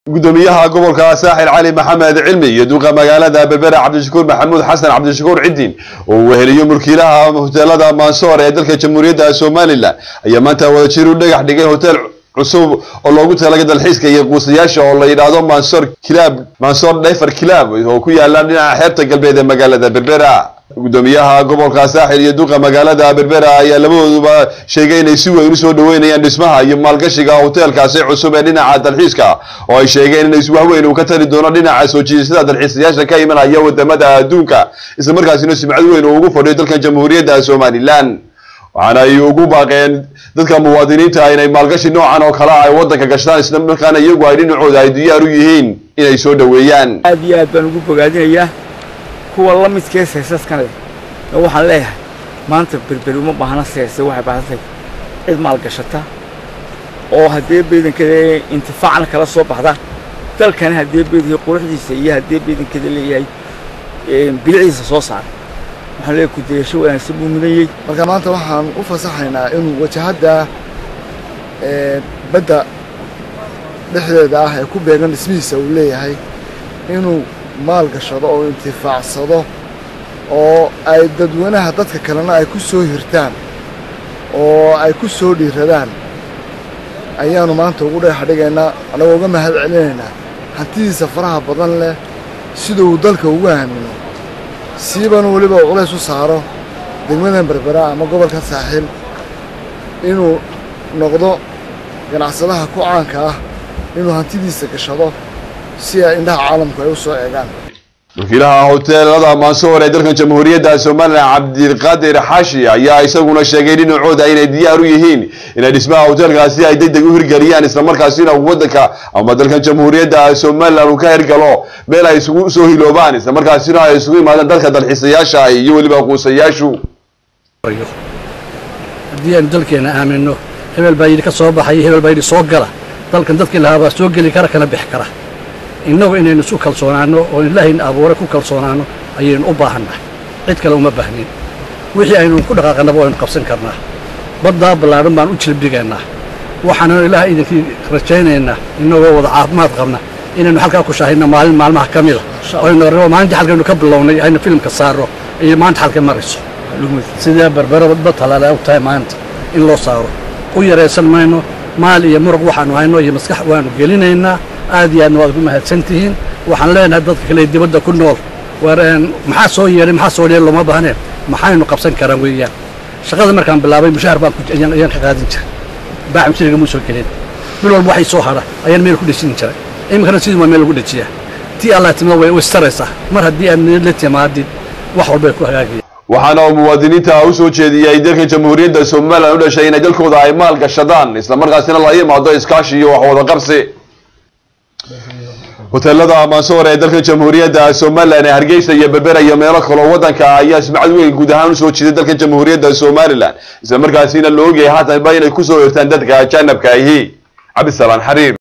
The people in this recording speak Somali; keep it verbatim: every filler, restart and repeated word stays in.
gudoomiyaha gobolka Saaxil Cali Maxamed Cilmi iyo duqa magaalada Berbera Cabdishakuur Maxamuud Xasan Cabdishakuur Ciidin oo weheliyo mulkiilaha hoteelada Mansoor ee dalka Jamhuuriyadda Soomaaliland ayaa maanta wada jir u dhagax dhigay hotel cusub oo loogu talagalay dalxiiska iyo quusayaasha oo la yiraahdo Mansoor Club Mansoor Diver Club oo ku yaala dhinaca xeebta galbeed ee magaalada Berbera. gudoomiyaha gobolka Saaxil iyo duqa magaalada Berbera ayaa labadooduba sheegay inay si weyn u soo dhaweynayaan dhismaha iyo maalgashiga hotelkaasi cusub ee dhinaca dalxiiska oo ay sheegeen inay si wax weyn u ka tari doono dhinaca soo jiidashada dalxiisayaasha ka imanaya wadamada adduunka isla markaasina sumcad weyn oo ugu fadhiyo dalka Jamhuuriyadda Soomaaliland. waxaana ay ugu baaqeen dadka muwaadiniinta inay maalgashi noocan oo kala ay wadanka gashadaan isla markaana iyagu ay dhinacooda ay diyaar u yihiin inay soo dhaweeyaan. aad iyo aad baan ugu bogaadinayaa kuwa la midkee seesaskana waxaan leeyahay maanta Berbera uma baahna seesay waxay baahatay cid maal gashata oo hadee beedankeeda intifaacna kala soo baxda dalkan hadee beedii quruxdiisa iyo hadee beedankeeda leeyahay ee bilciisa soo saar waxaan leeyahay ku deesho wanaagsan buu mudanayay. marka maanta waxaan u fasaxaynaa inuu wajahada ee badda dhexdeeda ah ee ku beegan dhismihiisa uu leeyahay inuu maal gashado oo intifaacsado oo ay dadweynaha dadka kalena ay ku soo hirtaan oo ay ku soo dhiiradaan ayaanu maanta ugu dhex dhigaynaa anagoo uga mahad celinaynaa hantidiisa faraha badan leh sida uu dalka ugu aamino siibana weliba uu culays u saaro degmadan Berbera ama gobolka Saaxil inuu noqdo ganacsadaha ku caanka ah inuu hantidiisa gashado si ay indhaha caalamku ay u soo eegaan. mulkiilaha hoteelada Mansoor ee dalka Jamhuuriyadda Soomaaliland Cabdiqaadir Xaashi ayaa isaguna sheegay dhinacooda inay diyaar u yihiin inay dhismaha hoteelkaasi ay degdeg u hirgeliyaan isla markaasina wadanka ama dalka Jamhuuriyadda Soomaaliland uu ka hirgalo meel ay isugu soo hiloobaan isla markaasina ay isugu yimaadaan dalka dalxiisayaasha iyo waliba quusayaashu. haddii aan dalkeena aamino hebel baa yidhi ka soo baxay hebel baa yidhi soo gala dalkan dadkii lahaa soo geli kara kana bixi kara innagu inaynu isu kalsoonaano oo ilaahayna abuuray ku kalsoonaano ayaynu u baahannahay cid kale uma baahnin wixii aynu ku dhaqaaqnaba waynu qabsan karnaa baddaa ballaaran baan u jilbigaynaa waxaanu ilaahay idinkii rajaynaynaa innagoo wada caafimaad qabna inaynu halkaa ku shaahayno maalin maalmaha ka mida aynu rabo maalintii halkaynu ka bilownay aynu filimka saaro iyo maanta halkay marayso sidee Berbera badba talaale u tahay maanta in loo saaro u yaraysan mayno maal iyo muruq waxaanu hayno iyo maskax waanu gelinaynaa aad iyo aad waad ku mahadsantihiin waxaan leenahay dadka kale dibadda ku nool wareen maxaa soo yeeray maxaa soo yeeray lama baahneen maxaynu qabsan karaan weeyaan shaqada markaan bilaabay mushaar baan ku ayaan ka qaadin jiray baa mashruuca muu soo gelin bil walba waxay soo hara ayaan meel ku dhashin jiray imikana sidii waa meel lagu dhajiyaa tii Allah timada way istaraysaa mar haddii aan la timaadid wax walba ku hagaagay. waxaana muwaadiniinta u soo jeediyay dalka Jamhuuriyadda Soomaaliland u dhashay inay dalkooda ay maal gashadaan isla markaasina la yimaado iskaashi iyo wax wada qabsi. hoteelada Mansoor ee dalka Jamhuuriyadda Soomaaliland ee Hargeysa iyo Berbera iyo meelo kale oo wadanka ayaa sumcad weyn guud ahaan u soo jeeday dalka Jamhuuriyadda Soomaaliland isla markaasina loo ogeeyay haatan inay ku soo hirtaan dadka ajaanibka ahi. Cabdi Salaan Xariir.